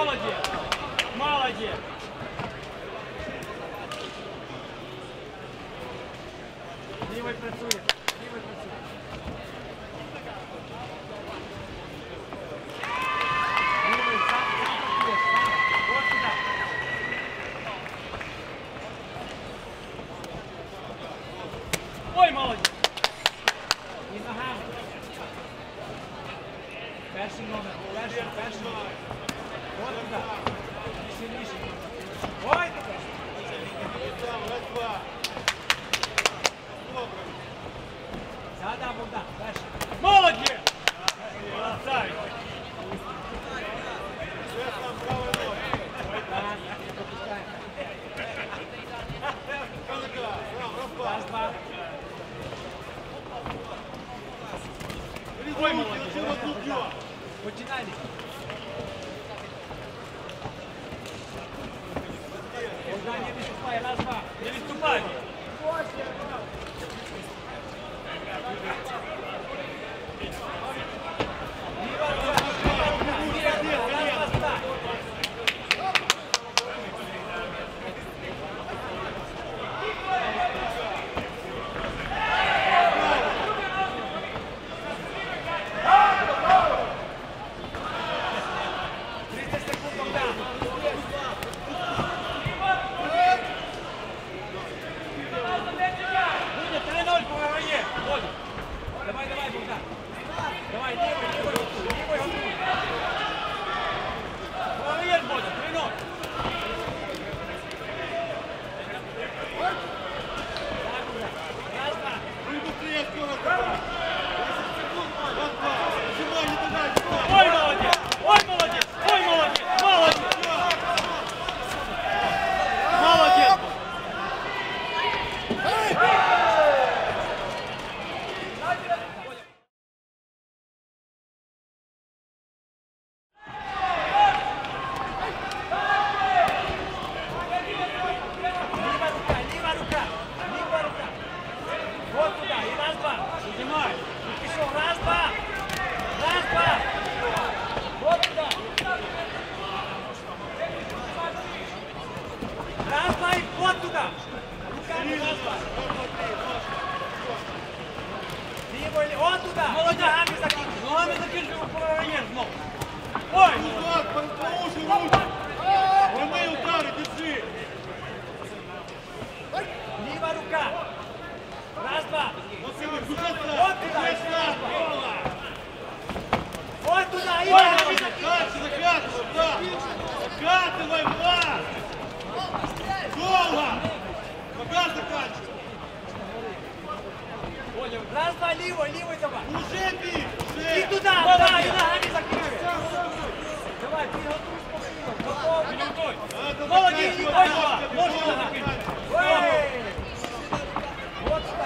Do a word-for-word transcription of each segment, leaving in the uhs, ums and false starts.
Молодець! Молодець! Лівий працює. Лівий працює. Лівий сам працює. Ось сюди. Ой, молодець! І ногами. Перший номер. Перший, перший номер. Ось туди. Сильніше. Ой, тепер. Задам Богдан. Перший. Молодець! Красавець! Раз, два. Ой, молодець! Починай. Богдан, не відступай. Раз, два. Не відступай. Давай, давай, Богдан. Давай, лівий, лівий, лівий готуй. Молодець, Бодя, три ноль. Раз, два. Ой, молодець, ой, молодець, ой, молодець, молодець. Молодець. Молодець, ногами закинь, ногами закинь, щоб програєш знову. Ой! Положи руки! Вони удари, держи! Ліва рука. Раз, два. Василик, уже Вот туда, так! раз, два. Вот туда, и Ой, ногами закинь. дальше, закатывай, да! Закатывай, Влад! Долго! Пока заканчивай! Раз, два, лівий, лівий давай. Уже бей! Уже! І туди, да, і ногами закинь. Давай, підготуй спокійно. Готовий. Молодець, ой, два. Можна закинути. Ой! Вот сюди.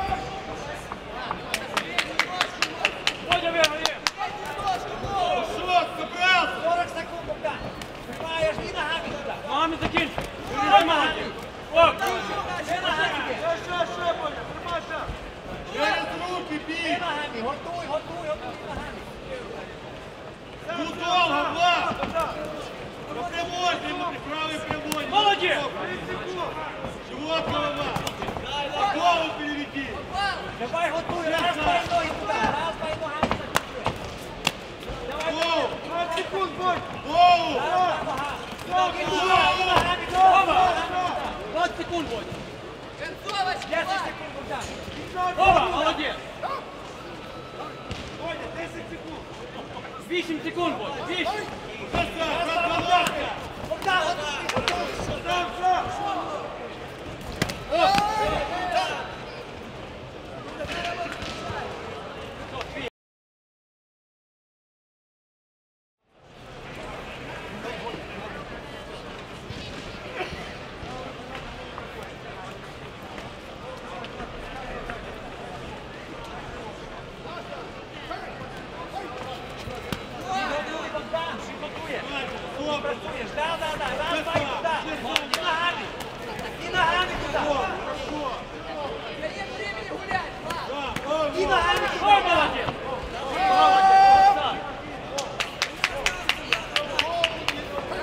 Бодя виграє. Что, собрался? сорок секунд, Богдан. Тримаєш і ногами туди. Ногами закинь. Ой, молодець. О, ще ногами. Ще, ще, ще, Бодя, тримай ще. Через руки І бей! ногами. Готуй, готуй, готуй і ногами. Ну долго, Влад! По прямой, прямой, правый прямой! Молодец! Живот, голова! Голову переведи! Давай готуй, раз, два і ноги туди. Раз, два і ногами закинь. Давай, Голову! двадцять секунд, Бодь. Голову! Раз, два, нога. Ноги туди, і ногами туди. двадцять секунд, Бодь. десять секунд, Богдан. Оба, молодець. Бодя, десять секунд! вісім секунд, Бодь. вісім. Красава, красава! Богдан, готуй. Сам, сам! Працюєш, да, да, да, раз, два і туди. І ногами. І ногами туди. І ногами туди. Ой, молодець. Молодець.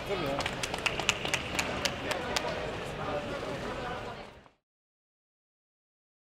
Забирай.